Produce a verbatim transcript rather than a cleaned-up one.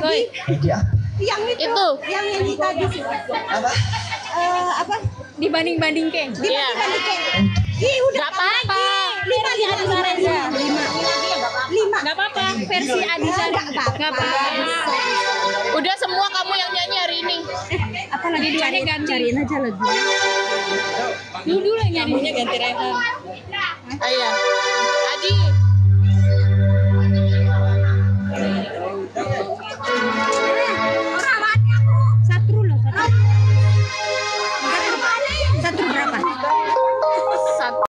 Oi. Yang itu, Itu. yang nyanyi tadi sih. Apa? Eh, apa? Dibanding-banding ke. Iya. Ih, udah Gak apa-apa. lima lima lima lima lima lima. Gak apa-apa. Versi Adisa. Gak apa-apa. Udah semua kamu yang nyanyi hari ini. Apa lagi Cari cari ganti. cariin aja lagi. Dulu dulu yang nyanyinya ganti Rehan. Ayah.